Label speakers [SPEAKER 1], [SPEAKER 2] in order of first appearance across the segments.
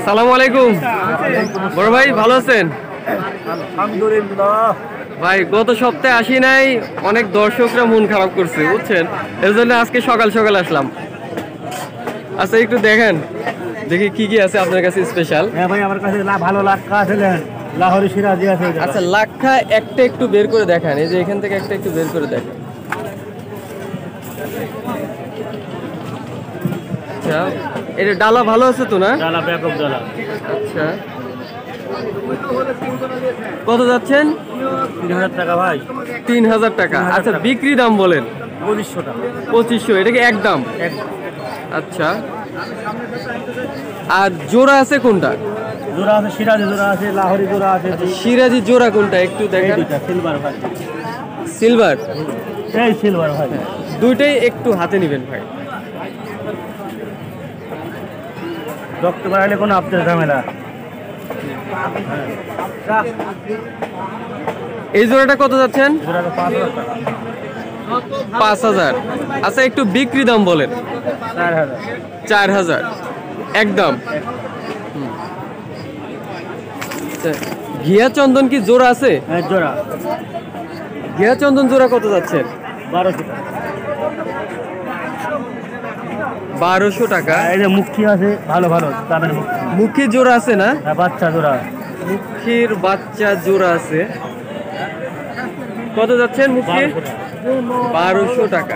[SPEAKER 1] আসসালামু আলাইকুম বড় ভাই, ভালো আছেন?
[SPEAKER 2] আলহামদুলিল্লাহ
[SPEAKER 1] ভাই, গত সপ্তাহে আসি নাই, অনেক দর্শকরা মন খারাপ করছে বুঝছেন, এর জন্য আজকে সকাল সকাল আসলাম। আচ্ছা, একটু দেখেন দেখি কি কি আছে আপনার কাছে স্পেশাল।
[SPEAKER 2] হ্যাঁ ভাই, আমার কাছে ভালো লাটকা আছে, লাহোরি সিরাজি আছে।
[SPEAKER 1] আচ্ছা, লাক্ষা একটা একটু বের করে দেখান, এই যে এখান থেকে একটা একটু বের করে দেখান। আচ্ছা, এটা ডালা ভালো আছে তো না?
[SPEAKER 2] ডালা ব্যাপক ডালা।
[SPEAKER 1] আচ্ছা, কত যাচ্ছেন?
[SPEAKER 2] 3000 টাকা ভাই।
[SPEAKER 1] 3000 টাকা। আচ্ছা, বিক্রি দাম বলেন?
[SPEAKER 2] 2500 টাকা।
[SPEAKER 1] 2500, এটা কি একদম? আচ্ছা, আর জোড়া আছে কোনটা?
[SPEAKER 2] জোড়া আছে সিরাজি, জোড়া আছে লাহোরি, জোড়া আছে।
[SPEAKER 1] সিরাজি জোড়া কোনটা একটু দেখেন।
[SPEAKER 2] সিলভার ভাই।
[SPEAKER 1] সিলভার?
[SPEAKER 2] এই সিলভার ভাই।
[SPEAKER 1] দুইটাই একটু হাতে নেবেন ভাই।
[SPEAKER 2] রক্ত বাড়াইলে কোনো আপনার ঝামেলা।
[SPEAKER 1] এই জোড়াটা কত যাচ্ছেন?
[SPEAKER 2] জোড়াটা 5000 টাকা।
[SPEAKER 1] 5000। আচ্ছা, একটু বিক্রি দাম বলেন?
[SPEAKER 2] 4000।
[SPEAKER 1] 4000 একদম। আচ্ছা, ঘিয়া চন্দন কি জোড়া আছে?
[SPEAKER 2] হ্যাঁ জোড়া।
[SPEAKER 1] ঘিয়া চন্দন জোড়া কত যাচ্ছেন?
[SPEAKER 2] 1200 টাকা।
[SPEAKER 1] 1200 টাকা।
[SPEAKER 2] এই যে মুখী আছে, ভালো ভালো দামের মুখী।
[SPEAKER 1] মুখী জোড়া আছে না?
[SPEAKER 2] হ্যাঁ, বাচ্চা জোড়া।
[SPEAKER 1] মুখীর বাচ্চা জোড়া আছে, কত যাচ্ছেন মুখী? 1200 টাকা।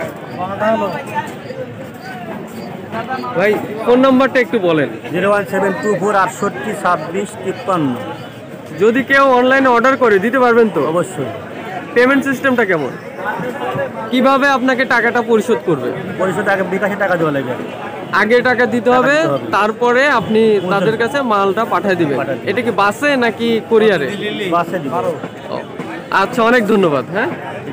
[SPEAKER 1] ভাই, ফোন নাম্বারটা একটু বলেন?
[SPEAKER 2] 01724 68 26 53।
[SPEAKER 1] যদি কেউ অনলাইনে অর্ডার করে দিতে পারবেন তো?
[SPEAKER 2] অবশ্যই।
[SPEAKER 1] পেমেন্ট সিস্টেমটা কেমন? কিভাবে আপনাকে টাকাটা পরিশোধ করবে?
[SPEAKER 2] পরিশোধ আগে বিকাশে টাকা দেওয়া লাগবে।
[SPEAKER 1] আগে টাকা দিতে হবে, তারপরে আপনি তাদের কাছে মালটা পাঠিয়ে দিবেন। এটা কি বাসে নাকি কুরিয়ারে?
[SPEAKER 2] বাসে দিব।
[SPEAKER 1] আচ্ছা, অনেক ধন্যবাদ। হ্যাঁ,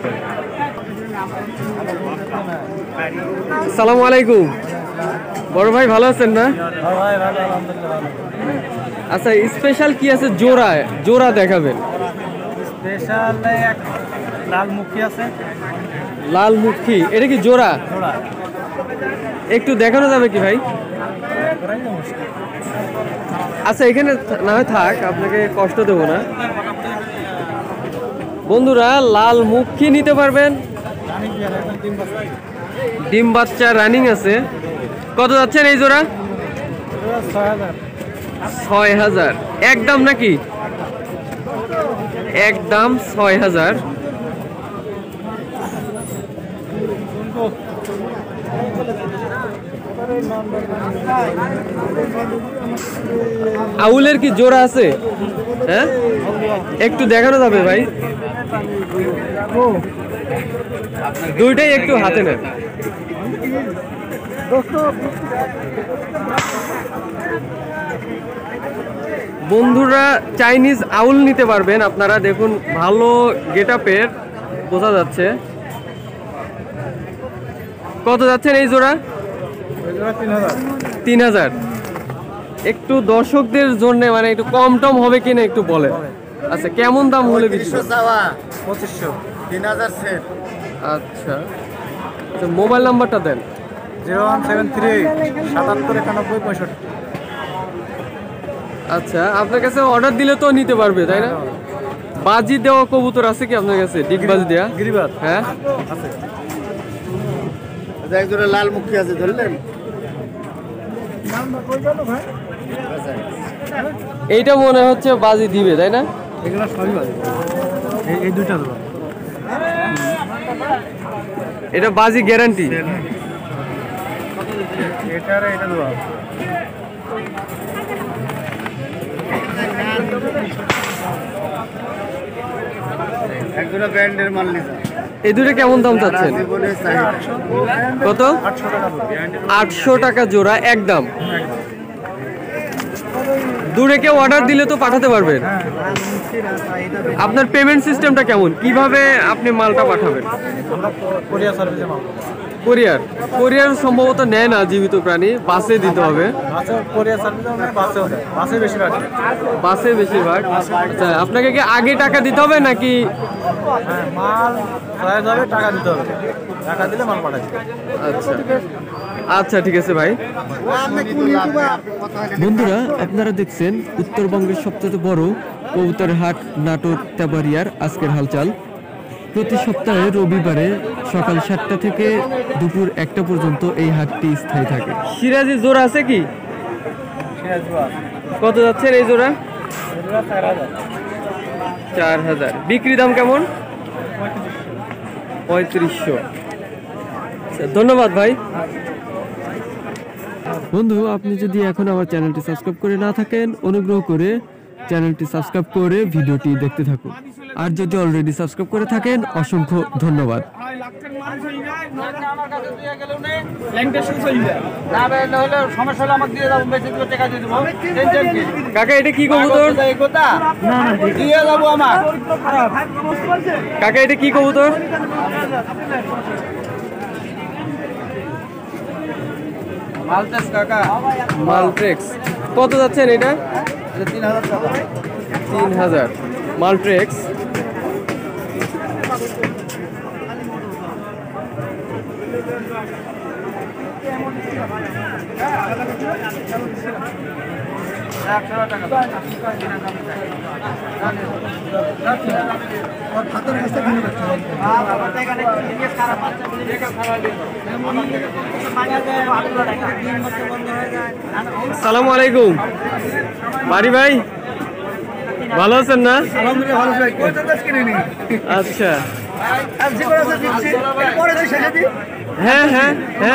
[SPEAKER 1] আসসালামু আলাইকুম বড় ভাই, ভালো আছেন না?
[SPEAKER 2] ভাই ভালো, আলহামদুলিল্লাহ।
[SPEAKER 1] আচ্ছা, স্পেশাল কি আছে? জোড়া দেখাবেন?
[SPEAKER 2] স্পেশাল এক লাল মুখী আছে।
[SPEAKER 1] লাল মুখী, এটা কি জোড়া?
[SPEAKER 2] জোড়া।
[SPEAKER 1] একটু দেখানো যাবে কি ভাই? আচ্ছা, এখানে না হয় থাক, আপনাকে কষ্ট দেবো না। বন্ধুরা, লাল মুখী নিতে পারবেন, ডিম বাচ্চা রানিং আছে। কত যাচ্ছেন এই জোড়া? 6000 একদম নাকি? একদম 6000। আউলের কি জোড়া আছে? হ্যাঁ, একটু দেখানো যাবে ভাই? দুইটাই একটু হাতে নেন। বন্ধুরা, চাইনিজ আউল নিতে পারবেন আপনারা, দেখুন ভালো গেটআপের, বোঝা যাচ্ছে। কত যাচ্ছেন এই জোড়া? 3000। একটু দর্শকদের জন্য মানে একটু কম টম হবে কিনা একটু বলেন। আচ্ছা, কেমন দাম হলে বিক্রি?
[SPEAKER 2] 2500। 3000 সেট।
[SPEAKER 1] আচ্ছা, মোবাইল নাম্বারটা দেন?
[SPEAKER 2] 0173 77 91 65।
[SPEAKER 1] আচ্ছা, আপনার কাছে অর্ডার দিলে তো নিতে পারবে, তাই না? বাজি দেওয়া কবুতর আছে কি আপনার কাছে? ডিগবাজি দেওয়া?
[SPEAKER 2] গিরিবাজ
[SPEAKER 1] হ্যাঁ
[SPEAKER 2] আছে। এক জোড়া লাল মুখী আছে, ধরলেন?
[SPEAKER 1] এইটা মনে হচ্ছে বাজি দিবে, তাই না?
[SPEAKER 2] এগুলো সবই বাজে। এই দুইটা জোড়া।
[SPEAKER 1] এটা বাজি গ্যারান্টি?
[SPEAKER 2] এটা আর এটা জোড়া। এক জোড়া ব্র্যান্ডের মাল নিছে।
[SPEAKER 1] এই দুটো কেমন দাম চাচ্ছেন? কত? 800 টাকা জোড়া একদম। দূরে কেউ অর্ডার দিলে তো পাঠাতে পারবেন? আপনার পেমেন্ট সিস্টেমটা কেমন? কিভাবে আপনি মালটা পাঠাবেন? কোরিয়ার সম্ভবত নেয় না জীবিত প্রাণী, বাসে দিতে হবে। বাসে বেশিরভাগ। আচ্ছা, আপনাকে কি আগে টাকা দিতে হবে নাকি?
[SPEAKER 2] মাল টাকা দিতে হবে, টাকা দিলে মাল পাঠাচ্ছি।
[SPEAKER 1] আচ্ছা, আচ্ছা ঠিক আছে ভাই। বন্ধুরা আপনারা দেখছেন উত্তরবঙ্গের সবচেয়ে বড় কবুতরের হাট নাটোর তেবাড়িয়ার আজকের হালচাল। প্রতি সপ্তাহে রবিবারে সকাল 7টা থেকে দুপুর 1টা পর্যন্ত এই হাটটি স্থায়ী থাকে। সিরাজি জোড়া আছে কি? কত যাচ্ছেন এই জোড়া? 4000। বিক্রি দাম কেমন? 3500। ধন্যবাদ ভাই। বন্ধু আপনি যদি এখন আমার চ্যানেলটি সাবস্ক্রাইব করে না থাকেন অনুগ্রহ করে চ্যানেলটি সাবস্ক্রাইব করে ভিডিওটি দেখতে থাকুন। আর যদি অলরেডি সাবস্ক্রাইব করে থাকেন অসংখ্য ধন্যবাদ। কাকা এটা কি কবুতর? কাকা এটা কি কবুতর? মালট্রেক্স। কত যাচ্ছেন এটা? 3000। মালট্রেক্স। আসসালামু আলাইকুম বাড়ি ভাই, ভালো আছেন না? আচ্ছা হ্যাঁ হ্যাঁ হ্যাঁ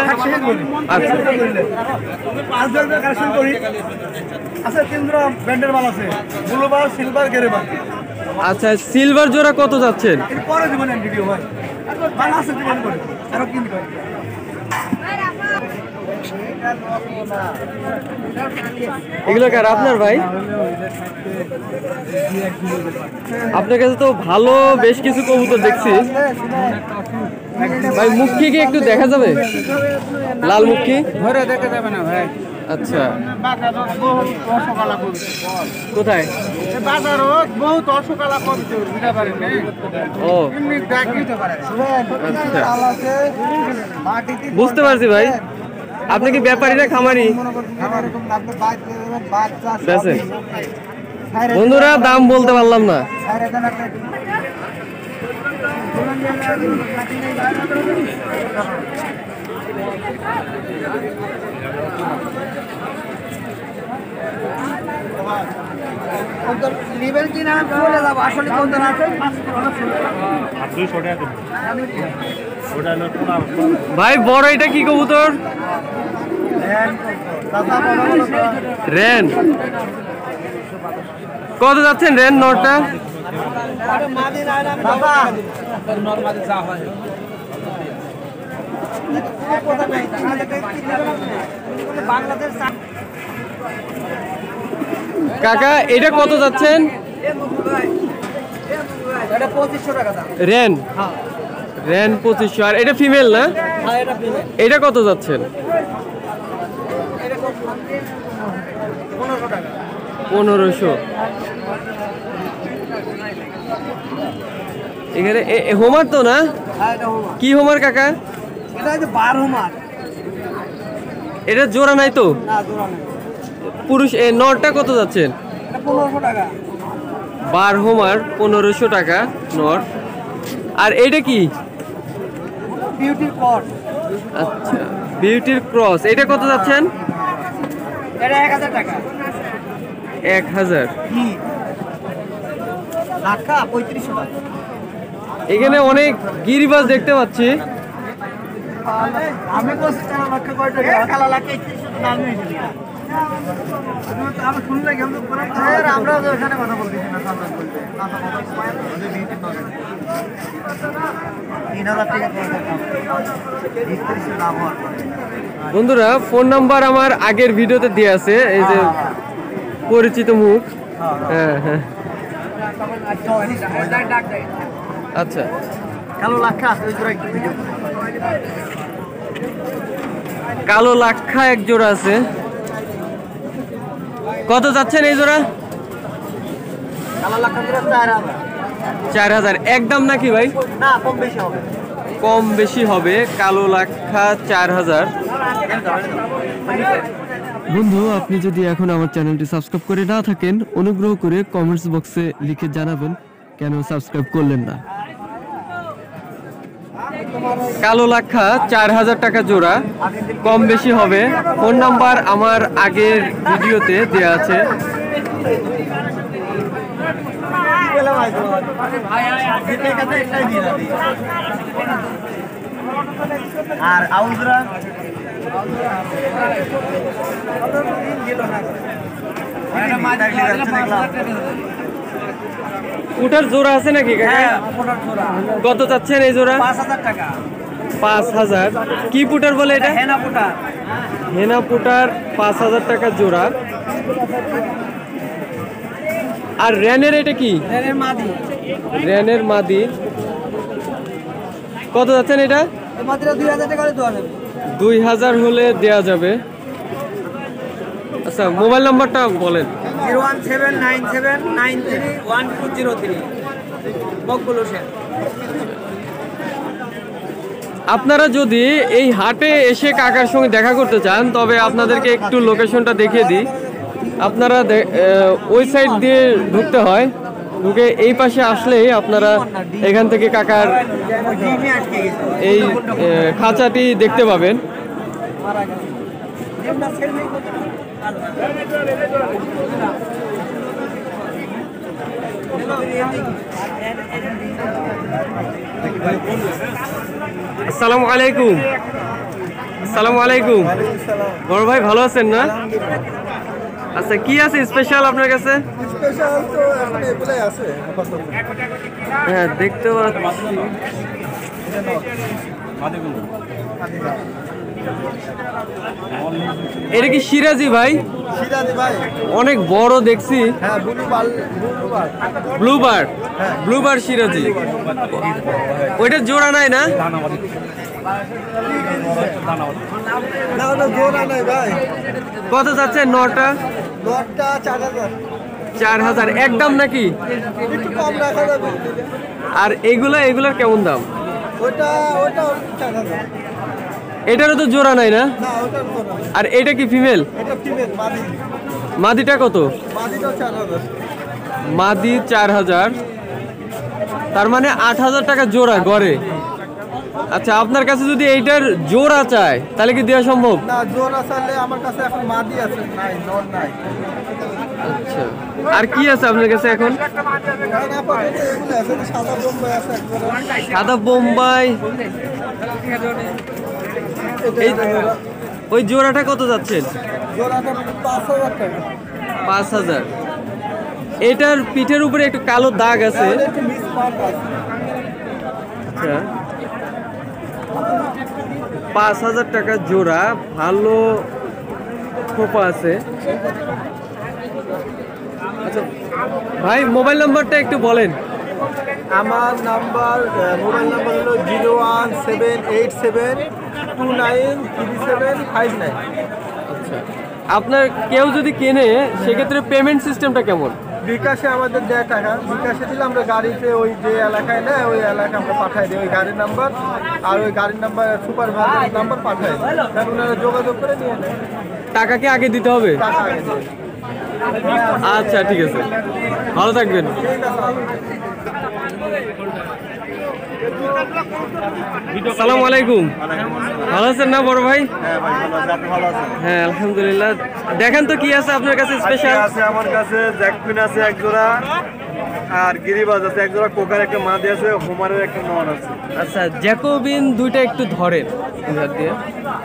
[SPEAKER 1] আচ্ছা। সিলভার জোড়া কত যাচ্ছেন? এগুলো কার? আপনার ভাই? আপনার কাছে তো ভালো বেশ কিছু কবুতর দেখছি ভাই। মুখী কি একটু দেখা যাবে? লাল মুখী
[SPEAKER 2] ধরে দেখা যাবে না ভাই।
[SPEAKER 1] আচ্ছা কোথায়? ও বুঝতে পারছি ভাই। আপনি কি ব্যাপারী না খামারি? বন্ধুরা দাম বলতে পারলাম না। ভাই বড় এটা কি কবুতর? রেন। কত যাচ্ছেন রেন নটা? কাকা এটা কত যাচ্ছেন? রেন। রেন 2500। আর এটা ফিমেল না? এটা কত যাচ্ছেন? 1500। এখানে হোমার তো না? কি হোমার কাকা? এটা জোড়া নাই তো? পুরুষ নরটা কত যাচ্ছেন? 12 হোমার 1500 টাকা নর। আর এইটা কি?
[SPEAKER 2] বিউটির ক্রস।
[SPEAKER 1] আচ্ছা বিউটির ক্রস। এটা কত যাচ্ছেন?
[SPEAKER 2] এটা 1000 টাকা।
[SPEAKER 1] 1000।
[SPEAKER 2] লাখা 3500 টাকা।
[SPEAKER 1] এখানে অনেক গিরিবাজ দেখতে পাচ্ছি।
[SPEAKER 2] আমি বলছি 4 লাখ কয় টাকা? কালা লাখ 3100 টাকা আমি দিই। আমি শুনলে কেমন করে? স্যার আমরা তো এখানে কথা বলতেছি না, সামনে বলতে। কথা বলতে আমাদের বিউটি নয়। 3000 টাকা করে দাম। 3100 দাম হওয়ার পরে।
[SPEAKER 1] বন্ধুরা ফোন নাম্বার আমার আগের ভিডিওতে দেয়া আছে, এই যে পরিচিত মুখ। হ্যাঁ হ্যাঁ আচ্ছা।
[SPEAKER 2] কালো লাখা আছে, ওই জোড়া একটু ভিডিও।
[SPEAKER 1] কালো লাখা এক জোড়া আছে। কত যাচ্ছেন এই জোড়া?
[SPEAKER 2] কালো লাখা জোড়া 4000।
[SPEAKER 1] 4000 একদম নাকি ভাই?
[SPEAKER 2] না কম বেশি হবে।
[SPEAKER 1] কম বেশি হবে। কালো লাক্ষা 4000। বন্ধু, আপনি যদি এখন আমার চ্যানেলটি সাবস্ক্রাইব করে না থাকেন, অনুগ্রহ করে কমেন্টস বক্সে লিখে জানাবেন কেন সাবস্ক্রাইব করলেন না। কালো লাক্ষা 4000 টাকা জোড়া, কম বেশি হবে। ফোন নাম্বার আমার আগের ভিডিওতে দেওয়া আছে।
[SPEAKER 2] আর আউজরা
[SPEAKER 1] উটার জোড়া আছে নাকি কাকা? কত চাচ্ছেন এই জোড়া?
[SPEAKER 2] 5000 টাকা।
[SPEAKER 1] 5000। কি পুটার বলে এটা?
[SPEAKER 2] হেনা পুটা।
[SPEAKER 1] হেনা পুটার 5000 টাকা জোড়া। আর রেনের এটা কি?
[SPEAKER 2] রেনের মাদি।
[SPEAKER 1] রেনের মাদি কত যাচ্ছেন এটা?
[SPEAKER 2] এই মাদিটা 2000 টাকা করে দেওয়া যাবে।
[SPEAKER 1] 2000 হলে দেয়া যাবে। আচ্ছা, মোবাইল নাম্বারটা বলেন।
[SPEAKER 2] 01797931203 মকবুল হোসেন।
[SPEAKER 1] আপনারা যদি এই হাটে এসে কাকার সঙ্গে দেখা করতে চান, তবে আপনাদেরকে একটু লোকেশনটা দেখিয়ে দিই। আপনারা ওই সাইড দিয়ে ঢুকতে হয়, ঢুকে এই পাশে আসলেই আপনারা এখান থেকে কাকার এই খাঁচাটি দেখতে পাবেন। আসসালামু আলাইকুম। আসসালামু আলাইকুম। বড় ভাই ভালো আছেন না? আচ্ছা, কি আছে স্পেশাল আপনার কাছে?
[SPEAKER 2] স্পেশাল তো এখন এগুলাই আছে আপাতত।
[SPEAKER 1] হ্যাঁ, দেখতে পাচ্ছি। এটা কি সিরাজি ভাই?
[SPEAKER 2] সিরাজি ভাই
[SPEAKER 1] অনেক বড় দেখছি।
[SPEAKER 2] হ্যাঁ,
[SPEAKER 1] ব্লুবার। ব্লুবার সিরাজি। ওইটা জোড়া নাই না?
[SPEAKER 2] না, ওটা জোড়া নাই ভাই।
[SPEAKER 1] কত যাচ্ছে নটা?
[SPEAKER 2] নটটা 4000।
[SPEAKER 1] 4000 একদম নাকি?
[SPEAKER 2] একটু কম রাখা যাবে।
[SPEAKER 1] আর এগুলার কেমন দাম?
[SPEAKER 2] ওটা 4000।
[SPEAKER 1] এটারও তো জোড়া নাই না?
[SPEAKER 2] না, ওটা জোড়া।
[SPEAKER 1] আর এটা কি ফিমেল?
[SPEAKER 2] এটা ফিমেল মাদি।
[SPEAKER 1] মাদিটা কত?
[SPEAKER 2] মাদিটাও 4000।
[SPEAKER 1] মাদি 4000। তার মানে 8000 টাকা জোড়া গড়ে। আচ্ছা, আপনার কাছে যদি এইটার জোড়া চায় তাহলে কি দেওয়া সম্ভব?
[SPEAKER 2] না, জোড়া চাইলে আমার কাছে এখন মাদি আছে, নাই নর নাই।
[SPEAKER 1] আচ্ছা, আর কি আছে আপনার কাছে এখন?
[SPEAKER 2] কারণ আপাতত এগুলো আছে, সাদা বোম্বাই আছে একজোড়া।
[SPEAKER 1] সাদা বোম্বাই। এই ওই জোড়াটা কত যাচ্ছেন?
[SPEAKER 2] জোড়াটা 5000 টাকা।
[SPEAKER 1] 5000। এটার পিঠের উপরে একটু কালো দাগ আছে।
[SPEAKER 2] তাহলে একটু মিস মার্ক আছে।
[SPEAKER 1] আচ্ছা, 5000 টাকা জোড়া, ভালো খোপা আছে। আচ্ছা ভাই, মোবাইল নাম্বারটা একটু বলেন।
[SPEAKER 2] আমার মোবাইল নাম্বার হলো 01787293759।
[SPEAKER 1] আচ্ছা, আপনার কেউ যদি কেনে সেক্ষেত্রে পেমেন্ট সিস্টেমটা কেমন?
[SPEAKER 2] বিকাশে আমাদের দেয় টাকা, বিকাশে দিলে আমরা গাড়িতে ওই যে এলাকায় নেয় ওই এলাকায় আমরা পাঠাই দিই ওই গাড়ির নাম্বার, আর ওই গাড়ির নাম্বার সুপারভাইজারের নাম্বার পাঠাই দিই, কারণ ওনারা যোগাযোগ করে নিয়ে নেয়।
[SPEAKER 1] টাকা কি আগে দিতে হবে?
[SPEAKER 2] টাকা আগে দিয়ে দেয়।
[SPEAKER 1] আচ্ছা, ঠিক আছে, ভালো থাকবেন। আসসালামু আলাইকুম। ভালো আছেন না বড় ভাই? হ্যাঁ, আলহামদুলিল্লাহ। দেখেন তো কি আছে আপনার কাছে স্পেশাল?
[SPEAKER 2] আছে আমার কাছে জ্যাকপিন আছে এক জোড়া, আর গিরিবাজ আছে এক জোড়া, কোকার একটা মাদি আছে, হোমারের একটা নর আছে।
[SPEAKER 1] আচ্ছা, জ্যাকোবিন দুইটা একটু ধরেন দুই হাত দিয়ে।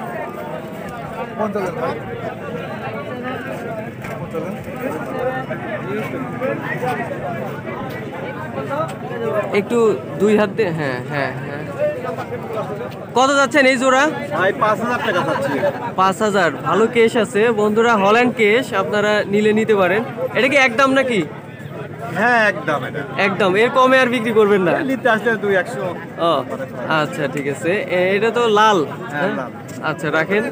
[SPEAKER 1] একটু দুই হাত দিয়ে। হ্যাঁ হ্যাঁ হ্যাঁ। কত যাচ্ছেন এই জোড়া?
[SPEAKER 2] ভাই 5000 টাকা যাচ্ছে।
[SPEAKER 1] 5000। ভালো কেশ আছে বন্ধুরা, হল্যান্ড কেশ, আপনারা নিতে পারেন। এটা কি একদম নাকি?
[SPEAKER 2] হ্যাঁ, একদম।
[SPEAKER 1] একদম, এর কমে আর বিক্রি করবেন না?
[SPEAKER 2] নিতে আসলে 200।
[SPEAKER 1] ও আচ্ছা, ঠিক আছে। এটা তো লাল।
[SPEAKER 2] হ্যাঁ, লাল।
[SPEAKER 1] আচ্ছা, রাখেন।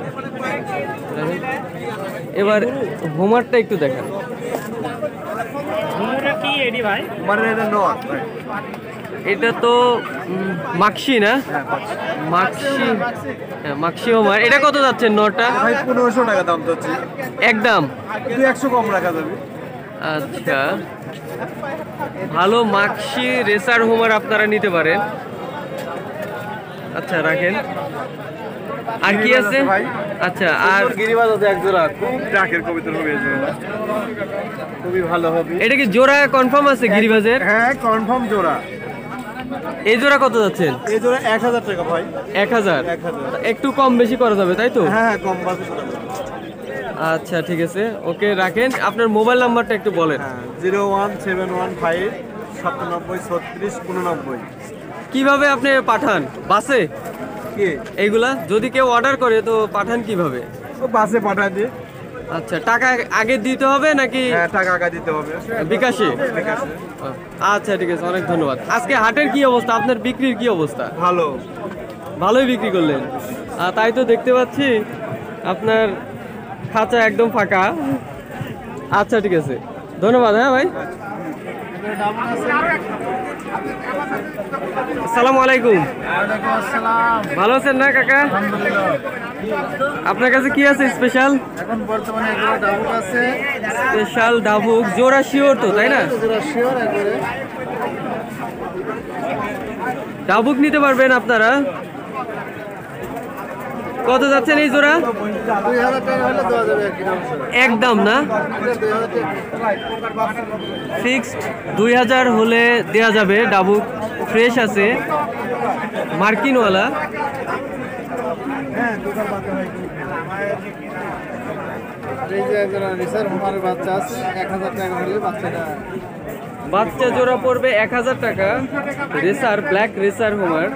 [SPEAKER 1] এবার হোমারটা একটু দেখান।
[SPEAKER 2] হোমারের এটা নর ভাই।
[SPEAKER 1] এটা তো মাক্সি না? মাক্সি, হ্যাঁ মাক্সি হোমার। এটা কত যাচ্ছে নটা?
[SPEAKER 2] ভাই 1500 টাকা দাম যাচ্ছে,
[SPEAKER 1] একদম
[SPEAKER 2] 200 কম রাখা যাবে।
[SPEAKER 1] আচ্ছা, ভালো মাক্সি রেসার হোমার আপনারা নিতে পারেন। আচ্ছা রাখেন। আর কি আছে? আচ্ছা, আর
[SPEAKER 2] গিরিবাজ আছে এক জোড়া, খুব ট্রাকের কবিতর হবে এই জোড়া, খুবই ভালো হবে।
[SPEAKER 1] এটা কি জোড়া কনফার্ম আছে গিরিবাজের?
[SPEAKER 2] হ্যাঁ কনফার্ম জোড়া।
[SPEAKER 1] এই জোড়া কত যাচ্ছেন?
[SPEAKER 2] এই জোড়া 1000 টাকা ভাই।
[SPEAKER 1] 1000?
[SPEAKER 2] 1000
[SPEAKER 1] একটু কম বেশি করা যাবে তাই তো?
[SPEAKER 2] হ্যাঁ কম বাজে।
[SPEAKER 1] আচ্ছা ঠিক আছে, ওকে রাখেন। আপনার মোবাইল নাম্বারটা একটু বলেন।
[SPEAKER 2] 01715 97 36 89।
[SPEAKER 1] কিভাবে আপনি পাঠান? বাসে?
[SPEAKER 2] কি
[SPEAKER 1] এইগুলা যদি কেউ অর্ডার করে তো পাঠান কিভাবে?
[SPEAKER 2] ও বাসে পাঠায় দিয়ে।
[SPEAKER 1] আচ্ছা, টাকা আগে দিতে হবে নাকি?
[SPEAKER 2] হ্যাঁ টাকা আগে দিতে হবে
[SPEAKER 1] বিকাশে?
[SPEAKER 2] বিকাশে।
[SPEAKER 1] আচ্ছা ঠিক আছে, অনেক ধন্যবাদ। আজকে হাটের কি অবস্থা? আপনার বিক্রির কি অবস্থা?
[SPEAKER 2] ভালো,
[SPEAKER 1] ভালোই বিক্রি করলেন। তাই তো দেখতে পাচ্ছি আপনার খাঁচা একদম ফাঁকা। আচ্ছা ঠিক আছে, ধন্যবাদ। হ্যাঁ ভাই, আসসালামু আলাইকুম। ভালো আছেন না কাকা? আপনার কাছে কি আছে স্পেশাল?
[SPEAKER 2] এখন বর্তমানে এগুলো ডাবুক আছে,
[SPEAKER 1] স্পেশাল ডাবুক জোড়া শিওর তো তাই না?
[SPEAKER 2] শিওর একবারে।
[SPEAKER 1] ডাবুক নিতে পারবেন আপনারা। কত যাচ্ছেন এই জোড়া?
[SPEAKER 2] 2000 টাকা হলে দেওয়া যাবে
[SPEAKER 1] একদম না? ফিক্সড 2000 হলে দেয়া যাবে। ডাবুক ফ্রেশ আছে, মার্কিনওয়ালা।
[SPEAKER 2] এই যে একজোড়া রিসার হোমারের বাচ্চা আছে, 1000 টাকা হলে বাচ্চাটা।
[SPEAKER 1] বাচ্চা জোড়া পড়বে 1000 টাকা। রেসার, ব্ল্যাক রেসার হোমার।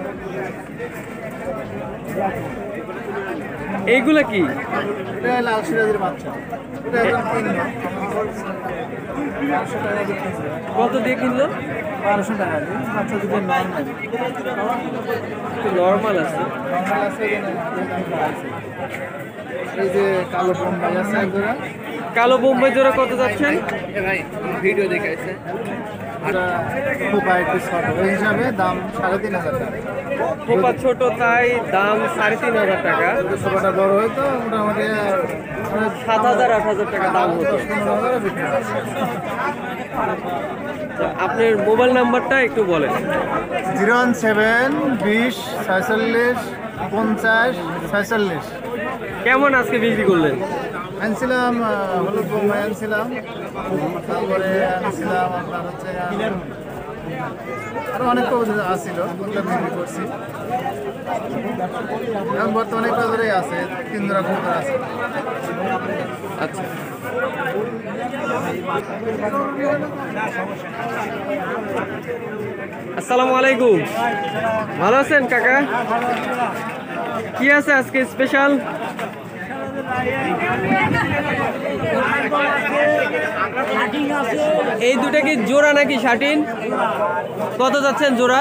[SPEAKER 1] এইগুলা কি?
[SPEAKER 2] এটা লাল সিরাজের বাচ্চা, এটা একদম কিনলো 1200 টাকা দিতেছে।
[SPEAKER 1] কত দিয়ে কিনলো?
[SPEAKER 2] 1200 টাকা দিয়ে বাচ্চা দুটো নরমাল।
[SPEAKER 1] নর্মাল আছে।
[SPEAKER 2] নরমাল আছে, এই যে কালো বোম্বাই আছে একজোড়া।
[SPEAKER 1] কালো বোম্বাই জোড়া কত যাচ্ছেন?
[SPEAKER 2] ভাই ভিডিও দেখাইছে, এটা খুব একটু ছোট ওই হিসাবে দাম 3500 টাকা।
[SPEAKER 1] খোপা ছোট তাই দাম 3500 টাকা।
[SPEAKER 2] ছোটটা বড় হয়তো মোটামুটি
[SPEAKER 1] 7000 8000 টাকা দাম হতো।
[SPEAKER 2] 15,000 বিক্রি হয়।
[SPEAKER 1] আপনার মোবাইল নাম্বারটা একটু বলেন।
[SPEAKER 2] 017 20 46 50 46।
[SPEAKER 1] কেমন আজকে বিক্রি করলেন?
[SPEAKER 2] আনছিলাম হলুদ বোম্বাই আনছিলাম, তারপরে আনছিলাম আপনার হচ্ছে আরো অনেক কবুতর আসছিল, ওগুলো বিক্রি করছি। এখন বর্তমানে বাজারে আছে 3 জোড়া কবুতর আছে।
[SPEAKER 1] আচ্ছা, আসসালামু আলাইকুম। ভালো আছেন কাকা? কি আছে আজকে স্পেশাল? এই দুটা কি জোড়া নাকি শাটিন? কত যাচ্ছেন জোড়া?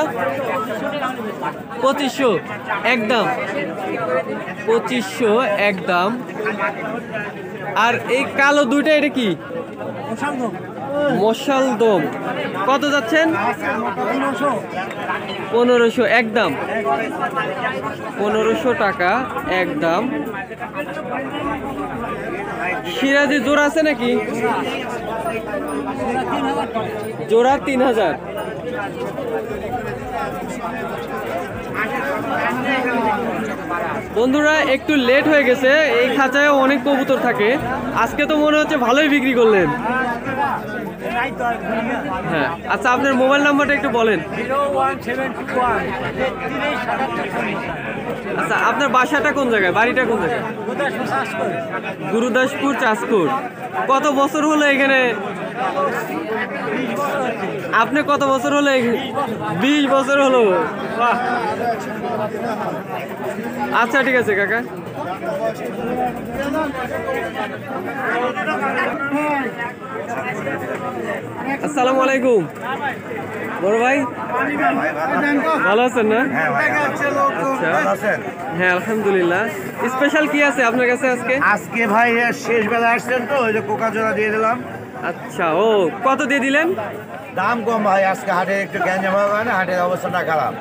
[SPEAKER 1] 2500 একদম। 2500 একদম। আর এই কালো দুইটা এটা কি? মশাল দম। কত যাচ্ছেন? 1500 একদম। 1500 টাকা একদম। সিরাজি জোড়া আছে নাকি? জোড়া 3000। বন্ধুরা একটু লেট হয়ে গেছে, এই খাঁচায় অনেক কবুতর থাকে। আজকে তো মনে হচ্ছে ভালোই বিক্রি করলেন। হ্যাঁ, আচ্ছা আপনার মোবাইল নাম্বারটা একটু বলেন।
[SPEAKER 3] 01721।
[SPEAKER 1] আচ্ছা আপনার বাসাটা কোন জায়গায়, বাড়িটা কোন জায়গায়? গুরুদাসপুর চাষপুর। কত বছর হলো এখানে? আপনি কত বছর হলো এখানে? 20 বছর হলো। বাহ, আচ্ছা ঠিক আছে কাকা। আসসালামু আলাইকুম বড় ভাই, ভালো আছেন না? আচ্ছা, হ্যাঁ আলহামদুলিল্লাহ। স্পেশাল কি আছে আপনার কাছে আজকে?
[SPEAKER 2] আজকে ভাই শেষ বেলা আসছেন তো, ওই যে কোকা জোড়া দিয়ে দিলাম।
[SPEAKER 1] আচ্ছা, ও কত দিয়ে দিলেন?
[SPEAKER 3] দাম কম ভাই, আজকে হাটে একটু গ্যাঞ্জাম হয় না, হাটের অবস্থাটা খারাপ।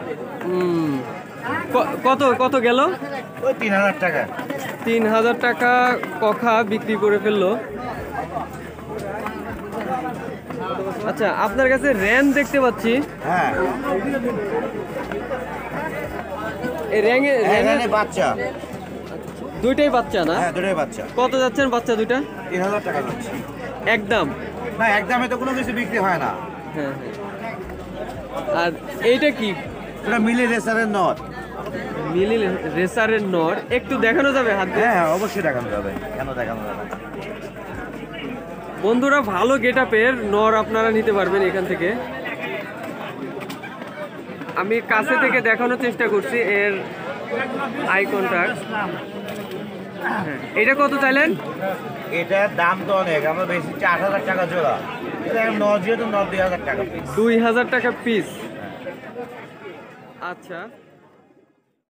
[SPEAKER 1] কত কত গেল?
[SPEAKER 3] ওই 3000 টাকা।
[SPEAKER 1] 3000 টাকা কখা বিক্রি করে ফেললো। আচ্ছা, আপনার কাছে র্যান দেখতে পাচ্ছি।
[SPEAKER 3] হ্যাঁ,
[SPEAKER 1] এই র্যাঙে
[SPEAKER 3] বাচ্চা
[SPEAKER 1] দুইটাই বাচ্চা না?
[SPEAKER 3] হ্যাঁ, দুটোই বাচ্চা।
[SPEAKER 1] কত যাচ্ছেন বাচ্চা দুইটা?
[SPEAKER 3] 3000 টাকা যাচ্ছে।
[SPEAKER 1] একদম?
[SPEAKER 3] না, একদমে তো কোনো কিছু বিক্রি হয় না।
[SPEAKER 1] হ্যাঁ হ্যাঁ। আর এইটা কি?
[SPEAKER 3] এটা মিলি রেসারের নট।
[SPEAKER 1] মিলি রেসারের নর, একটু দেখানো যাবে হাত দিয়ে?
[SPEAKER 3] হ্যাঁ, অবশ্যই দেখানো যাবে, কেন দেখানো যাবে।
[SPEAKER 1] বন্ধুরা, ভালো গেটআপের নর আপনারা নিতে পারবেন এখান থেকে। আমি কাছে থেকে দেখানোর চেষ্টা করছি এর আই কন্টাক্ট। এটা কত চাইলেন?
[SPEAKER 3] এটার দাম তো অনেক, আমরা বেশি 8000 টাকা জোড়া। এটা নট যেহেতু নট 2000 টাকা পিস।
[SPEAKER 1] 2000 টাকা পিস। আচ্ছা।